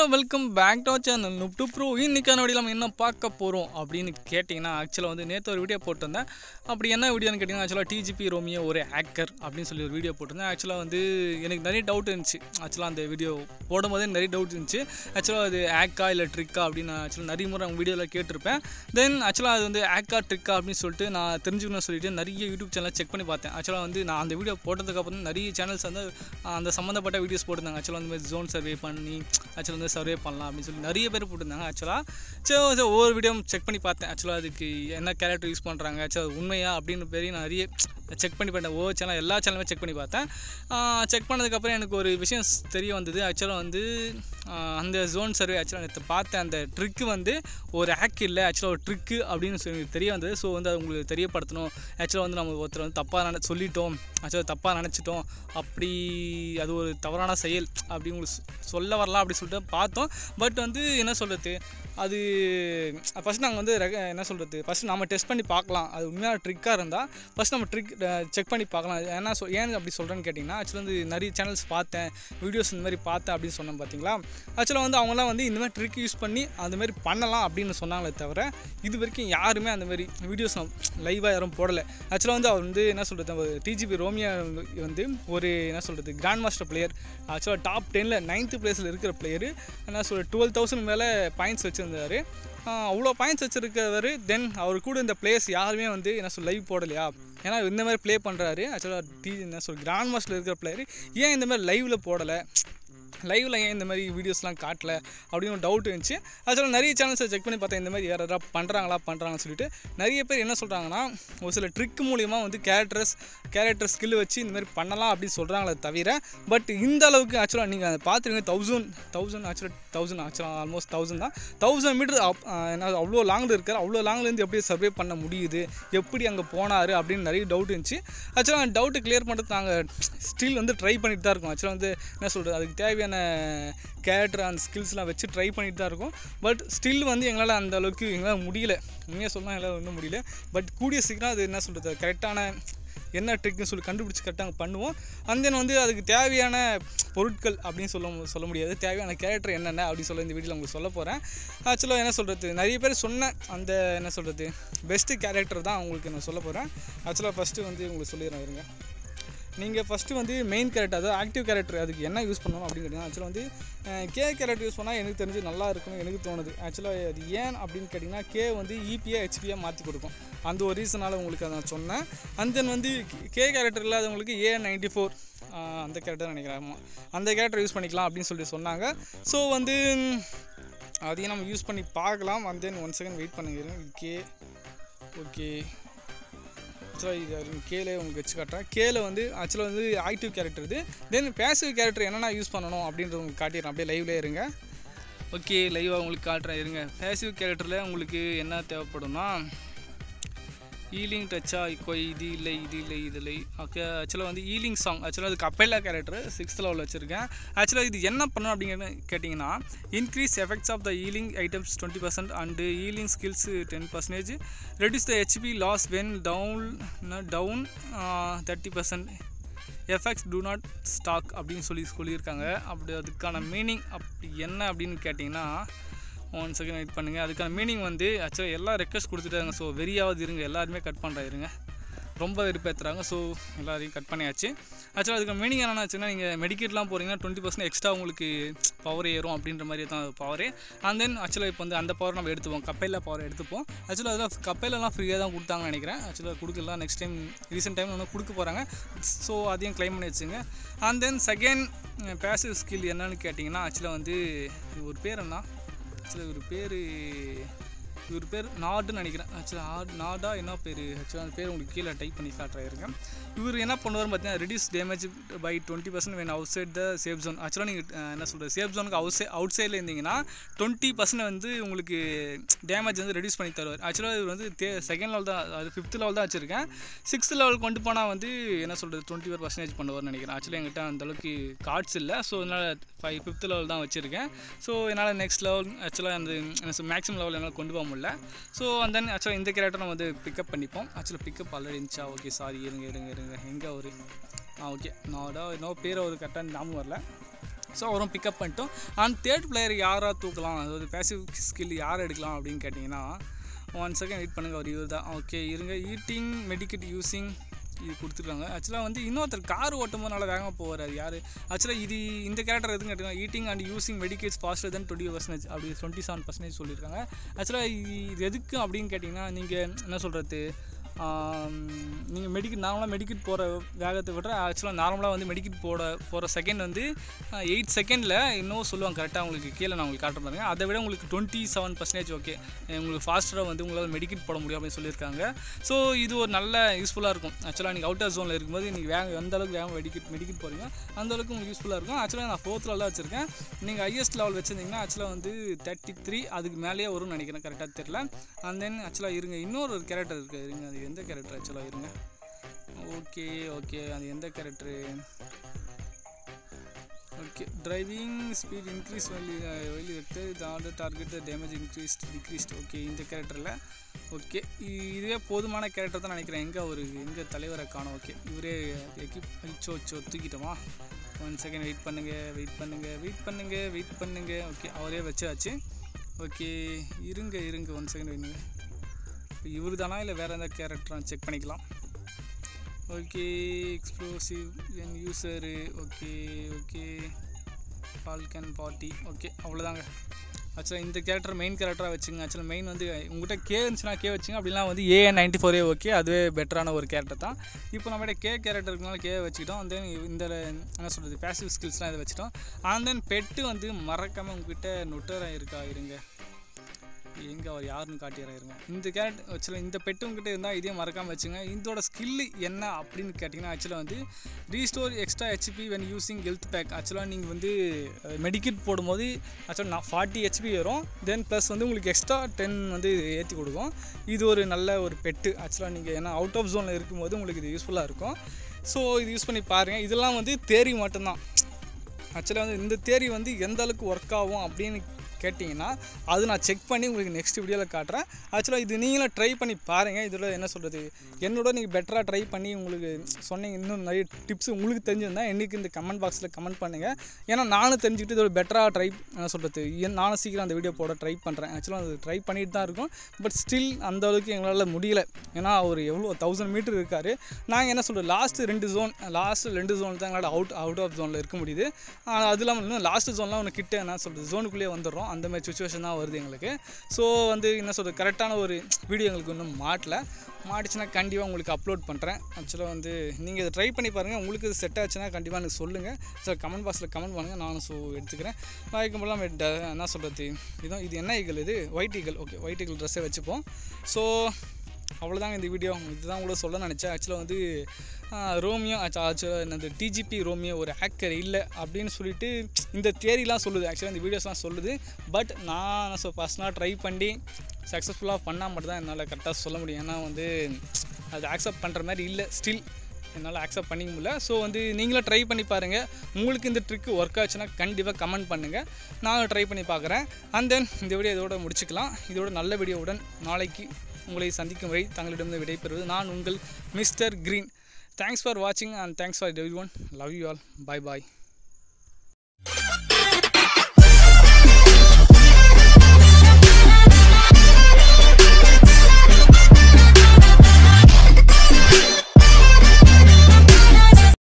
Welcome back to channel noob to pro. இன்னைக்கான video நம்ம என்ன பார்க்க போகிறோம் அப்படின்னு கேட்டிங்கன்னா, ஆக்சுவலாக வந்து நேற்று ஒரு வீடியோ போட்டிருந்தேன். அப்படி என்ன வீடியோன்னு கேட்டிங்கன்னா, ஆக்சுவலாக டிஜிபி ரோமியோ ஒரு ஹேக்கர் அப்படின்னு சொல்லி ஒரு வீடியோ போட்டிருந்தேன். ஆக்சுவலாக வந்து எனக்கு நிறைய டவுட் இருந்துச்சு. ஆக்சுவலாக அந்த வீடியோ போடும்போதே நிறைய டவுட் இருந்துச்சு. ஆக்சுவலாக அது ஹேக்கா இல்லை ட்ரிக்கா அப்படின்னு ஆக்சுவலாக நிறைய முறை அவங்க வீடியோவில் கேட்டிருப்பேன். தென் ஆக்சுவலாக அது வந்து ஹேக்கா ட்ரிக்கா அப்படின்னு சொல்லிட்டு நான் தெரிஞ்சுக்கணும்னு சொல்லிட்டு நிறைய யூடியூப் சேனலை செக் பண்ணி பார்த்தேன். ஆக்சுவலாக வந்து நான் அந்த வீடியோ போட்டதுக்கப்புறம் நிறைய சேனல்ஸ் வந்து அந்த சம்மந்தப்பட்ட வீடியோஸ் போட்டிருந்தாங்க. ஆக்சுவலாக அந்த மாதிரி ஜோன் சர்வே பண்ணி ஆக்சுவலாக வந்து சர்வே பண்ணலாம் அப்படின்னு சொல்லி நிறைய பேர் போட்டிருந்தாங்க. ஆக்சுவலாக சரி ஒவ்வொரு வீடியோ செக் பண்ணி பார்த்தேன். ஆக்சுவலாக அதுக்கு என்ன கேரக்டர் யூஸ் பண்ணுறாங்க, ஆக்சுவலாக உண்மையா அப்படின்னு பெரிய நிறைய செக் பண்ணி பார்த்தேன். ஒவ்வொரு சேனல் எல்லா சேனலுமே செக் பண்ணி பார்த்தேன். செக் பண்ணதுக்கப்புறம் எனக்கு ஒரு விஷயம் தெரிய வந்தது. ஆக்சுவலாக வந்து அந்த ஜோன் சர்வே ஆக்சுவலாக நேற்று பார்த்தேன். அந்த ட்ரிக்கு வந்து ஒரு ஹேக் இல்லை, ஆக்சுவலாக ஒரு ட்ரிக்கு அப்படின்னு சொல்லி தெரிய வந்தது. ஸோ வந்து அது உங்களுக்கு தெரியப்படுத்தணும். ஆக்சுவலாக வந்து நம்ம ஒருத்தர் வந்து தப்பாக சொல்லிட்டோம், ஆக்சுவலாக தப்பாக நினச்சிட்டோம், அப்படி அது ஒரு தவறான செயல் அப்படி உங்களுக்கு சொல்ல வரலாம் அப்படி சொல்லிட்டு பார்த்தோம். பட் வந்து என்ன சொல்கிறது, அது ஃபஸ்ட் நாங்கள் வந்து என்ன சொல்கிறது, ஃபஸ்ட் நம்ம டெஸ்ட் பண்ணி பார்க்கலாம். அது உண்மையாக ட்ரிக்காக இருந்தால் ஃபஸ்ட் நம்ம ட்ரிக் செக் பண்ணி பார்க்கலாம். ஏன்னா ஏன் அப்படி சொல்கிறேன்னு கேட்டிங்கன்னா, ஆக்சுவலாக வந்து நிறைய சேனல்ஸ் பார்த்தேன், வீடியோஸ் இந்த மாதிரி பார்த்தேன் அப்படின்னு சொன்னேன் பார்த்தீங்களா. ஆக்சுவலாக வந்து அவங்களாம் வந்து இந்த மாதிரி ட்ரிக் யூஸ் பண்ணி அந்தமாதிரி பண்ணலாம் அப்படின்னு சொன்னாங்களே தவிர இது வரைக்கும் யாருமே அந்தமாதிரி வீடியோஸ் லைவாக யாரும் போடலை. ஆக்சுவலாக வந்து அவர் வந்து என்ன சொல்கிறது, டிஜிபி ரோமியோ வந்து ஒரு என்ன சொல்கிறது கிராண்ட் மாஸ்டர் பிளேயர். ஆக்சுவலாக டாப் 10ல் 9th பிளேஸில் இருக்கிற பிளேயரு. என்ன சொல்கிறது 12,000 மேலே பாயிண்ட்ஸ் வச்சுருந்தார். அவ்வளோ பாயிண்ட்ஸ் வச்சுருக்கவர். தென் அவர் கூட இந்த பிளேயர்ஸ் யாருமே வந்து என்ன சொல் லைவ் போடலையா? ஏன்னா இந்த மாதிரி ப்ளே பண்ணுறாரு. ஆக்சுவலாக என்ன சொல் கிராண்ட் மாஸ்டரில் இருக்கிற பிளேயர் ஏன் இந்த மாதிரி லைவில் போடலை, லைவில் ஏன் இந்த மாதிரி வீடியோஸ்லாம் காட்டல அப்படின்னு ஒரு டவுட் இருந்துச்சு. ஆக்சுவலாக நிறைய சேனல்ஸை செக் பண்ணி பார்த்தேன். இந்த மாதிரி யாராவது பண்ணுறாங்கன்னு சொல்லிட்டு நிறைய பேர் என்ன சொல்கிறாங்கன்னா, ஒரு சில ட்ரிக் மூலிமா வந்து கேரக்டர் ஸ்கில் வச்சு இந்த மாதிரி பண்ணலாம் அப்படின்னு சொல்கிறாங்களே தவிர பட் இந்த அளவுக்கு ஆக்சுவலாக நீங்கள் அதை பார்த்துருங்க. 1000 ஆக்சுவலாக ஆல்மோஸ்ட் 1000 தான். 1000 மீட்டர் என்ன அவ்வளோ லாங்கில் இருக்கார். அவ்வளோ லாங்லேருந்து எப்படி சர்வே பண்ண முடியுது, எப்படி அங்கே போனார் அப்படின்னு நிறைய டவுட் இருந்துச்சு. ஆக்சுவலாக அந்த டவுட்டு கிளியர் பண்ணுறது நாங்கள் ஸ்டில் வந்து ட்ரை பண்ணிட்டு தான் இருக்கோம். ஆக்சுவலாக வந்து என்ன சொல்கிறது, அதுக்கு தேவையான கேரக்டர் அந்த ஸ்கில்ஸ்லாம் வச்சு ட்ரை பண்ணிட்டு தான் இருக்கும். பட் ஸ்டில் வந்து எங்களால் அந்த அளவுக்கு எங்களால் முடியல. உண்மையாக சொன்னால் எங்களால் ஒன்றும் முடியல. பட் கூடிய சீக்கிரம் அது என்ன சொல்கிறது கரெக்டான என்ன ட்ரிக்னு சொல்லி கண்டுபிடிச்சி கரெக்டாக பண்ணுவோம். அந்த தென் வந்து அதுக்கு தேவையான பொருட்கள் அப்படின்னு சொல்ல முடியாது, தேவையான கேரக்டர் என்னென்ன அப்படின்னு சொல்ல இந்த வீடியோவில் உங்களுக்கு சொல்ல போகிறேன். ஆக்சுவலாக என்ன சொல்கிறது, நிறைய பேர் சொன்ன அந்த என்ன சொல்கிறது பெஸ்ட்டு கேரக்டர் தான் உங்களுக்கு நான் சொல்ல போகிறேன். ஆக்சுவலாக ஃபஸ்ட்டு வந்து உங்களுக்கு சொல்லிடுறேன் இருங்க. நீங்கள் ஃபஸ்ட்டு வந்து மெயின் கேரக்டர், அதாவது ஆக்டிவ் கேரக்டர், அதுக்கு என்ன யூஸ் பண்ணணும் அப்படின்னு கேட்டிங்கன்னா, ஆக்சுவலாக வந்து கே கேரக்டர் யூஸ் பண்ணால் எனக்கு தெரிஞ்சு நல்லா இருக்குன்னு எனக்கு தோணுது. ஆக்சுவலாக அது ஏன் அப்படின்னு கேட்டிங்கன்னா, கே வந்து இபியாக ஹெச்பியாக மாற்றி கொடுக்கும். அந்த ஒரு ரீசனால் உங்களுக்கு அதை நான் சொன்னேன். அண்ட் தென் வந்து கே கேரக்டர் இல்லாதவங்களுக்கு A94 அந்த கேரக்டர் நினைக்கிறேன், அந்த கேரக்டர் யூஸ் பண்ணிக்கலாம் அப்படின்னு சொல்லி சொன்னாங்க. ஸோ வந்து அதையும் நம்ம யூஸ் பண்ணி பார்க்கலாம். அண்ட் தென் 1 செகண்ட் வெயிட் பண்ணுங்க. கே ஓகே, இது கேல உங்களுக்கு வச்சு காட்டுறேன். கேல வந்து ஆக்சுவலாக வந்து ஆக்டிவ் கேரக்டர் இது. தென் பேசிவ் கேரக்டர் என்னென்ன யூஸ் பண்ணணும் அப்படின்றது உங்களுக்கு காட்டிடுறேன். அப்படியே லைவ்லேயே இருங்க. ஓகே, லைவாக உங்களுக்கு காட்டுறேன் இருங்க. பேசிவ் கேரக்டரில் உங்களுக்கு என்ன தேவைப்படும்னா, ஈலிங் டச்சா இது இல்லை. ஓகே, ஆக்சுவலாக வந்து ஈலிங் சாங், ஆக்சுவலாக அது கப்பேலா கேரக்டர் 6th லெவலில் வச்சுருக்கேன். ஆக்சுவலாக இது என்ன பண்ணணும் அப்படின்னு கேட்டிங்கன்னா, increase effects of the healing items 20% and healing skills 10%, reduce the HP loss when down 30%, effects do not stack அப்படின்னு சொல்லியிருக்காங்க. அப்படி அதுக்கான மீனிங் அப்படி என்ன அப்படின்னு கேட்டிங்கன்னா, 1 செகண்ட் வெயிட் பண்ணுங்கள். அதுக்கான மீனிங் வந்து ஆக்சுவலாக எல்லாம் ரெக்வஸ்ட் கொடுத்துட்டாங்க. ஸோ வெறியாவது இருங்க, எல்லாருமே கட் பண்ணுறாருங்க, ரொம்ப வெறுப்பேற்றுறாங்க. ஸோ எல்லாரையும் கட் பண்ணியாச்சு. ஆக்சுவலாக அதுக்கு மீனிங் என்னென்னா வச்சுன்னா, நீங்கள் மெடிக்கேட்லாம் போகிறீங்கன்னா 20% எக்ஸ்ட்ரா உங்களுக்கு பவர் ஏறும் அப்படின்ற மாதிரி தான் பவரே. அண்ட் தென் ஆக்சுவலாக இப்போ வந்து அந்த பவர் நம்ம எடுத்துப்போம், கப்பையில் பவர் எடுத்துப்போம். ஆக்சுவலாக அதெல்லாம் கப்பையிலலாம் ஃப்ரீயாக தான் கொடுத்தாங்கன்னு நினைக்கிறேன். ஆக்சுவலாக கொடுக்கலாம், நெக்ஸ்ட் டைம் ரீசெண்ட் டைம் ஒன்று கொடுக்க போகிறாங்க. ஸோ அதையும் கிளைம் பண்ணி வச்சுங்க. And then second passive skill என்னன்னு கேட்டிங்கன்னா, ஆக்சுவலாக வந்து ஒரு பேர் என்ன, ஆக்சுவலாக இவர் பேர் நாடுன்னு நினைக்கிறேன். ஆக்சுவலாக நாடா என்ன பேர், ஆக்சுவலாக அந்த பேர் உங்களுக்கு கீழே டைப் பண்ணி காட்டுறாருங்க. இவர் என்ன பண்ணுவார்னு பார்த்தீங்கன்னா, reduce damage by 20% when outside the safe zone. ஆக்சுவலாக நீங்கள் என்ன சொல்கிறது சேஃப் ஜோனுக்கு அவுட் சைடில் இருந்தீங்கன்னா 20% வந்து உங்களுக்கு டேமேஜ் வந்து ரெடியூஸ் பண்ணி தருவார். ஆக்சுவலாக இவர் வந்து 2nd லெவல் தான், அது 5th லெவல் தான் வச்சுருக்கேன். 6th லெவல் கொண்டு போனால் வந்து என்ன சொல்கிறது 21% பண்ணுவார்னு நினைக்கிறேன். ஆக்சுவலாக என்கிட்ட அந்தளவுக்கு கார்ட்ஸ் இல்லை. ஸோ அதனால் 5th லெவல் தான் வச்சுருக்கேன். ஸோ என்னால் நெக்ஸ்ட் லெவல் ஆக்சுவலாக அந்த மேக்ஸிமம் லெவல் என்னால் கொண்டு போக முடியல. ஸோ அண்ட் தென் ஆக்சுவலாக இந்த கேரக்டர் நம்ம வந்து பிக்கப் பண்ணிப்போம். ஆக்சுவலாக பிக்கப் ஆல்ரெடி இருந்துச்சா, ஓகே சாரி இருங்க எங்கே ஒரு ஓகே நாடா இன்னும் பேர் ஒரு கரெக்டாக ஞாபகம் வரல. ஸோ அவரும் பிக்கப் பண்ணிட்டோம். அண்ட் தேர்ட் பிளேயர் யாராக தூக்கலாம், அதாவது பேசிவ் ஸ்கில் யார் எடுக்கலாம் அப்படின்னு கேட்டிங்கன்னா, 1 செகண்ட் வெயிட் பண்ணுங்கள். அவர் இவர் தான். ஓகே இருங்க. ஈட்டிங் மெடிக்கெட் யூஸிங் இது கொடுத்துருக்காங்க. ஆக்சுவலாக வந்து இன்னொருத்தர் கார் ஓட்டும் போது நல்லா வேகமாக போவார். அது யார்? ஆக்சுவலாக இந்த கேரக்டர் எதுன்னு கேட்டிங்கன்னா, eating and using medkits faster then 20% அப்படி 27% சொல்லியிருக்காங்க. ஆக்சுவலாக இது எதுக்கு அப்படின்னு கேட்டிங்கன்னா, நீங்கள் என்ன சொல்கிறது, நீங்கள் நார்மலாக மெடிக்கெட் போகிற வேகத்தை விட ஆக்சுவலாக நார்மலாக வந்து மெடிக்கெட் போகிற செகண்ட் வந்து 8 செகண்டில் இன்னும் சொல்லுவாங்க கரெக்டாக. உங்களுக்கு கீழே நான் உங்களுக்கு காட்டுற பாருங்க. அதை விட உங்களுக்கு 27% ஓகே உங்களுக்கு ஃபாஸ்ட்டாக வந்து உங்களால் மெடிக்கெட் போட முடியும் அப்படின்னு சொல்லியிருக்காங்க. ஸோ இது ஒரு நல்ல யூஸ்ஃபுல்லாக இருக்கும். ஆக்சுவலாக நீங்கள் அவுட்டர் ஜோனில் இருக்கும்போது நீங்கள் எந்த அளவுக்கு வேகம் மெடிக்கெட் போகிறீங்க அந்தளவுக்கு உங்களுக்கு யூஸ்ஃபுல்லாக இருக்கும். ஆக்சுவலாக நான் 4th லெவலில் வச்சுருக்கேன். நீங்கள் ஹையஸ்ட் லெவல் வச்சுருந்தீங்கன்னா ஆக்சுவலாக வந்து 33 அதுக்கு மேலேயே வரும்னு நினைக்கிறேன், கரெக்டாக தெரியல. அண்ட் தென் ஆக்சுவலாக இருங்க, இன்னொரு கேரக்டர் இருக்குது. இருங்க, அது எந்த கேரக்டர் ஆக்சுவலாக இருங்க. ஓகே அது எந்த character? Okay driving speed increase வெளி vector the order target the damage decreased. Okay இந்த கேரக்டரில் ஓகே இதுவே போதுமான கேரக்டர் தான் நினைக்கிறேன். எங்கே தலைவரை காணோம். ஓகே இவரே தூக்கிட்டோமா? 1 செகண்ட் வெயிட் பண்ணுங்க. ஓகே அவரே வச்சாச்சு. ஓகே இருங்க 1 செகண்ட் வைங்க. இவர் தானா இல்லை வேறு எந்த கேரக்டரும் செக் பண்ணிக்கலாம். ஓகே எக்ஸ்ப்ளோசிவ் என் user. Okay falcon party. Okay அவ்வளோதாங்க. ஆக்சுவலாக இந்த கேரக்டர் மெயின் கேரக்டராக வச்சுங்க. ஆக்சுவலாக மெயின் வந்து உங்கள்கிட்ட கே இருந்துச்சுன்னா கே வச்சுங்க, அப்படிலாம் வந்து AN94 ஓகே அதுவே பெட்டரான ஒரு கேரக்டர் தான். இப்போ நம்மகிட்ட கே கேரக்டர் இருக்கனால கே வச்சுக்கிட்டோம். அண்ட் தென் இந்த என்ன சொல்கிறது பேசிவ் ஸ்கில்ஸ்லாம் இதை வச்சுட்டோம். அண்ட் தென் பெட்டு வந்து மறக்காமல் உங்ககிட்ட நொட்டராக இருக்கா இருங்க, எங்கே அவர் யாருன்னு காட்டிடுறாருங்க. இந்த கேரக்டர் ஆக்சுவலாக இந்த பெட்டு உங்ககிட்ட இருந்தால் இதே மறக்காமல் வச்சுங்க. இதோட ஸ்கில்லு என்ன அப்படின்னு கேட்டிங்கன்னா, ஆக்சுவலாக வந்து restore extra HP when using health pack. ஆக்சுவலாக நீங்கள் வந்து மெடிக்கெட் போடும்போது ஆக்சுவலாக 40 HP வரும். தென் ப்ளஸ் வந்து உங்களுக்கு எக்ஸ்ட்ரா 10 வந்து ஏற்றி கொடுக்கும். இது ஒரு நல்ல ஒரு பெட்டு. ஆக்சுவலாக நீங்கள் ஏன்னா அவுட் ஆஃப் ஜோனில் இருக்கும்போது உங்களுக்கு இது யூஸ்ஃபுல்லாக இருக்கும். ஸோ இது யூஸ் பண்ணி பாருங்கள். இதெல்லாம் வந்து தேரி மட்டும்தான். ஆக்சுவலாக வந்து இந்த தேரி வந்து எந்த அளவுக்கு ஒர்க் ஆகும் அப்படின்னு கேட்டிங்கன்னா அது நான் செக் பண்ணி உங்களுக்கு நெக்ஸ்ட் வீடியோவில் காட்டுறேன். ஆக்சுவலாக இது நீங்களும் ட்ரை பண்ணி பாருங்கள். இதில் என்ன சொல்கிறது, என்னோட நீங்கள் பெட்டராக ட்ரை பண்ணி உங்களுக்கு சொன்னீங்க. இன்னும் நிறைய டிப்ஸ் உங்களுக்கு தெரிஞ்சிருந்தால் என்றைக்கு இந்த கமெண்ட் பாக்ஸில் கமெண்ட் பண்ணுங்கள். ஏன்னா நானும் தெரிஞ்சுக்கிட்டு இதோட பெட்டராக ட்ரை என்ன சொல்கிறது, நானும் சீக்கிரம் அந்த வீடியோ போட ட்ரை பண்ணுறேன். ஆக்சுவலாக அது ட்ரை பண்ணிட்டு தான் இருக்கும். பட் ஸ்டில் அந்த அளவுக்கு எங்களால் முடியல. ஏன்னா அவர் எவ்வளோ 1000 மீட்டர் இருக்கார். நாங்கள் என்ன சொல்கிறது லாஸ்ட்டு 2 ஜோன் தான் எங்களால் அவுட் ஆஃப் ஜோனில் இருக்க முடியுது. அது இல்லாமல் இன்னும் லாஸ்ட் ஜோன்லாம் ஒன்று கிட்ட என்ன சொல்கிறது ஜோனுக்குள்ளேயே வந்துடுறோம். அந்த மாதிரி சுச்சுவேஷன் தான் வருது எங்களுக்கு. ஸோ வந்து என்ன சொல்கிறது கரெக்டான ஒரு வீடியோ எங்களுக்கு இன்னும் மாட்டுச்சுன்னா கண்டிப்பாக உங்களுக்கு அப்லோட் பண்ணுறேன். ஆக்சுவலாக வந்து நீங்கள் இதை ட்ரை பண்ணி பாருங்கள். உங்களுக்கு இது செட் ஆச்சுன்னா கண்டிப்பாக எனக்கு சொல்லுங்கள். ஸோ கமெண்ட் பாக்ஸில் கமெண்ட் பண்ணுங்கள், நானும் எடுத்துக்கிறேன். வழக்கம்போலாம் என்ன சொல்கிறது இது என்ன ஈகிள், இது white eagle. Okay white eagle ட்ரெஸ்ஸே வச்சுப்போம். ஸோ அவ்வளோதாங்க இந்த வீடியோ. இதுதான் கூட சொல்ல நினச்சேன். ஆக்சுவலாக வந்து ரோமியோ ஆக்சுவலாக என்னது TGP ரோமியோ ஒரு ஹேக்கர் இல்லை அப்படின்னு சொல்லிட்டு இந்த தியரிலாம் சொல்லுது. ஆக்சுவலாக இந்த வீடியோஸ்லாம் சொல்லுது. பட் நான் பர்சனலாக ட்ரை பண்ணி சக்ஸஸ்ஃபுல்லாக பண்ணால் மட்டும் தான் என்னால் கரெக்டாக சொல்ல முடியும். ஏன்னா வந்து அது ஆக்செப்ட் பண்ணுற மாதிரி இல்லை, ஸ்டில் என்னால் ஆக்செப்ட் பண்ணிக்க முடியல. ஸோ வந்து நீங்களும் ட்ரை பண்ணி பாருங்கள். உங்களுக்கு இந்த ட்ரிக் ஒர்க் ஆச்சுன்னா கண்டிப்பாக கமெண்ட் பண்ணுங்கள், நானும் ட்ரை பண்ணி பார்க்குறேன். அண்ட் தென் இந்த வீடியோ இதோட முடிச்சுக்கலாம். இதோட நல்ல வீடியோவுடன் நாளைக்கு உங்களை சந்திக்கும் வரை தங்களிடம் விடைபெறுவது நான் உங்கள் மிஸ்டர் கிரீன். தேங்க்ஸ் ஃபார் வாட்சிங் and thanks for everyone. Love you all. Bye bye.